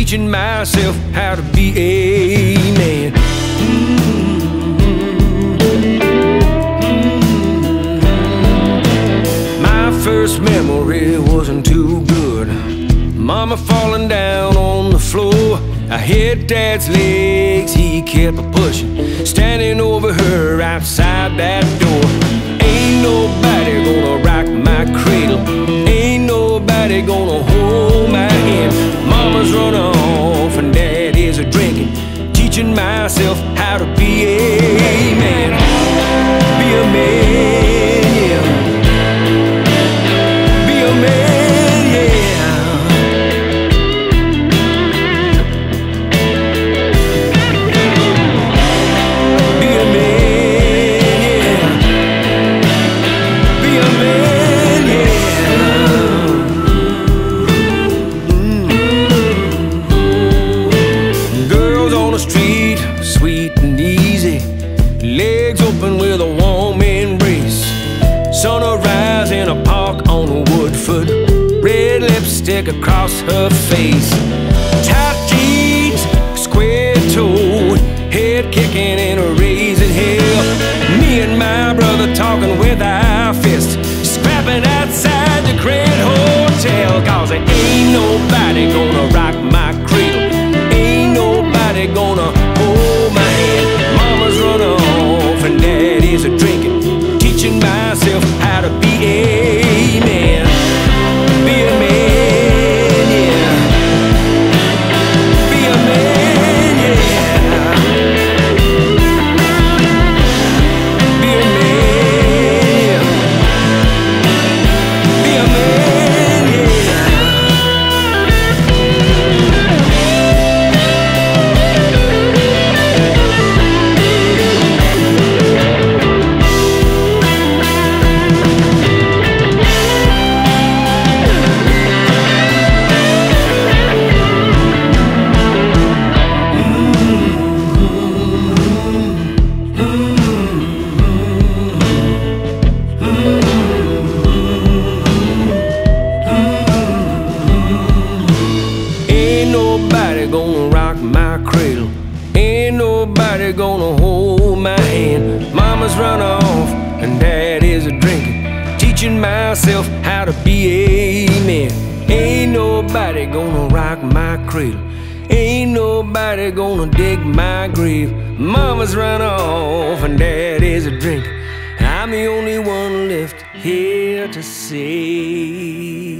teaching myself how to be a man. My first memory wasn't too good. Mama falling down on the floor. I hit Dad's legs, he kept pushing, standing over her outside that door. Ain't nobody gonna rock my cradle, ain't nobody gonna hold my hand. Mama's run off and Dad is a-drinking, teaching myself how to be a man. Be a man, yeah. Be a man, yeah. Be a man, yeah. Be a man, yeah. Girls on the street, sweet and easy, legs open with a warm embrace. Sun will rise in a park on a wood foot, red lipstick across her face. Tight jeans, square-toed, head kicking and raising hell. Me and my brother talking with our fists, scrapping outside the Grand Hotel. Cause there ain't nobody gonna rock my cradle, ain't nobody gonna hold my hand. Mama's run off and Dad is a-drinking, teaching myself how to be a man. Be a man, yeah. Be a man, yeah. Be a man, yeah. Be a man, yeah. Ain't nobody gonna rock my cradle, ain't nobody gonna hold my hand. Mama's run off and Dad is a-drinking, teaching myself how to be a man. Ain't nobody gonna rock my cradle, ain't nobody gonna dig my grave. Mama's run off and Dad is a-drinking, I'm the only one left here to say